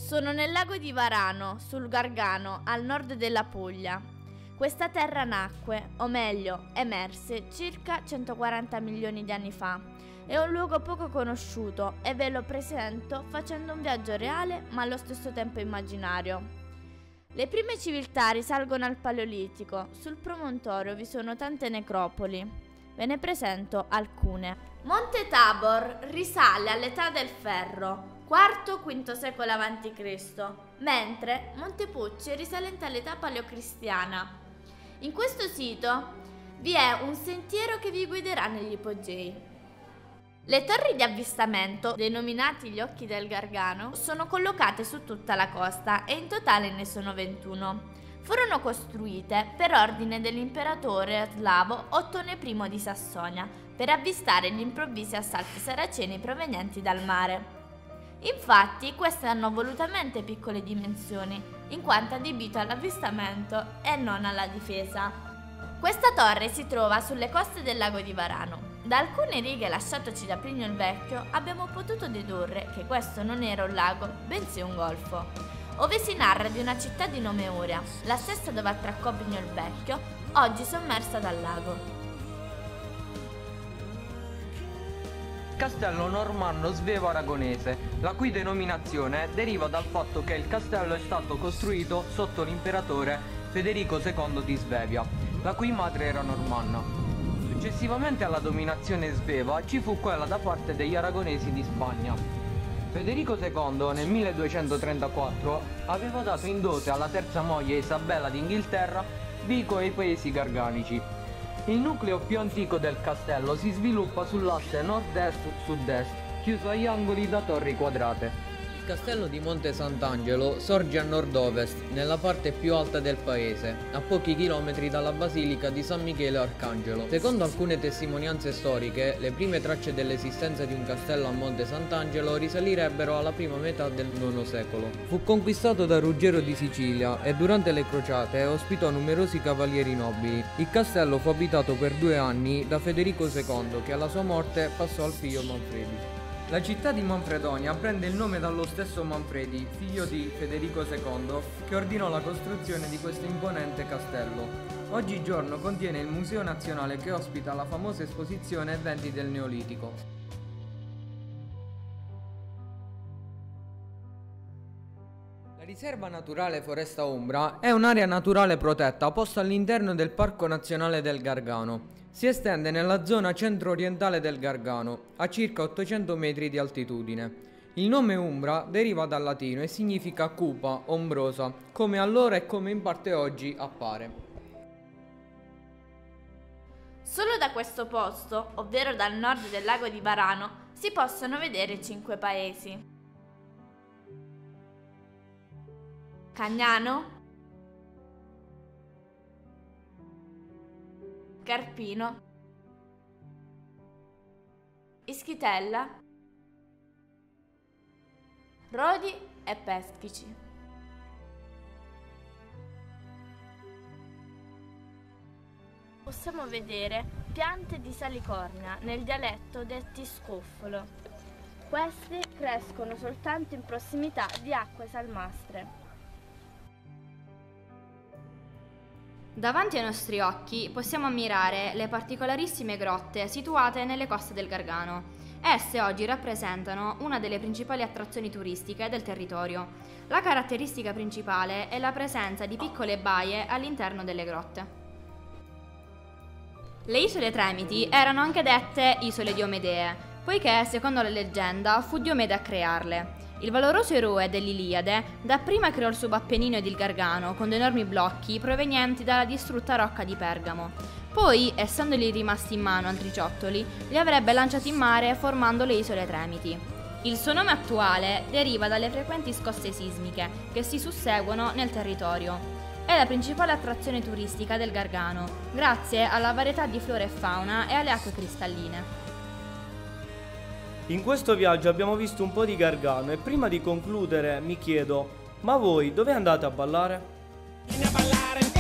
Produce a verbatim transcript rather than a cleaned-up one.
Sono nel lago di Varano, sul Gargano, al nord della Puglia. Questa terra nacque, o meglio, emerse, circa centoquaranta milioni di anni fa. È un luogo poco conosciuto e ve lo presento facendo un viaggio reale ma allo stesso tempo immaginario. Le prime civiltà risalgono al Paleolitico. Sul promontorio vi sono tante necropoli. Ve ne presento alcune. Monte Tabor risale all'età del ferro, quarto quinto secolo avanti Cristo, mentre Monte Pucci è risalente all'età paleocristiana. In questo sito vi è un sentiero che vi guiderà negli ipogei. Le torri di avvistamento, denominati gli occhi del Gargano, sono collocate su tutta la costa e in totale ne sono ventuno. Furono costruite per ordine dell'imperatore slavo Ottone I di Sassonia per avvistare gli improvvisi assalti saraceni provenienti dal mare. Infatti queste hanno volutamente piccole dimensioni, in quanto adibito all'avvistamento e non alla difesa. Questa torre si trova sulle coste del lago di Varano. Da alcune righe lasciatoci da Plinio il Vecchio abbiamo potuto dedurre che questo non era un lago, bensì un golfo, ove si narra di una città di nome Uria, la stessa dove attraccò Plinio il Vecchio, oggi sommersa dal lago. Castello normanno svevo aragonese, la cui denominazione deriva dal fatto che il castello è stato costruito sotto l'imperatore Federico secondo di Svevia, la cui madre era normanna. Successivamente alla dominazione sveva ci fu quella da parte degli aragonesi di Spagna. Federico secondo nel milleduecentotrentaquattro aveva dato in dote alla terza moglie Isabella d'Inghilterra Vico e i paesi garganici. Il nucleo più antico del castello si sviluppa sull'asse nord-est-sud-est, chiuso agli angoli da torri quadrate. Il castello di Monte Sant'Angelo sorge a nord-ovest, nella parte più alta del paese, a pochi chilometri dalla basilica di San Michele Arcangelo. Secondo alcune testimonianze storiche, le prime tracce dell'esistenza di un castello a Monte Sant'Angelo risalirebbero alla prima metà del nono secolo. Fu conquistato da Ruggero di Sicilia e durante le crociate ospitò numerosi cavalieri nobili. Il castello fu abitato per due anni da Federico secondo, che alla sua morte passò al figlio Manfredi. La città di Manfredonia prende il nome dallo stesso Manfredi, figlio di Federico secondo, che ordinò la costruzione di questo imponente castello. Oggigiorno contiene il Museo Nazionale che ospita la famosa esposizione Eventi del Neolitico. La riserva naturale Foresta Umbra è un'area naturale protetta posta all'interno del Parco Nazionale del Gargano. Si estende nella zona centro-orientale del Gargano, a circa ottocento metri di altitudine. Il nome Umbra deriva dal latino e significa cupa, ombrosa, come allora e come in parte oggi appare. Solo da questo posto, ovvero dal nord del lago di Varano, si possono vedere cinque paesi: Cagnano, Carpino, Ischitella, Rodi e Peschici. Possiamo vedere piante di salicornia, nel dialetto detti scoffolo. Queste crescono soltanto in prossimità di acque salmastre. Davanti ai nostri occhi possiamo ammirare le particolarissime grotte situate nelle coste del Gargano. Esse oggi rappresentano una delle principali attrazioni turistiche del territorio. La caratteristica principale è la presenza di piccole baie all'interno delle grotte. Le isole Tremiti erano anche dette isole di Omedee, poiché, secondo la leggenda, fu Diomede a crearle. Il valoroso eroe dell'Iliade dapprima creò il subappennino ed il Gargano con enormi blocchi provenienti dalla distrutta rocca di Pergamo. Poi, essendogli rimasti in mano altri ciottoli, li avrebbe lanciati in mare formando le isole Tremiti. Il suo nome attuale deriva dalle frequenti scosse sismiche che si susseguono nel territorio. È la principale attrazione turistica del Gargano, grazie alla varietà di flora e fauna e alle acque cristalline. In questo viaggio abbiamo visto un po' di Gargano e prima di concludere mi chiedo, ma voi dove andate a ballare? Vieni a ballare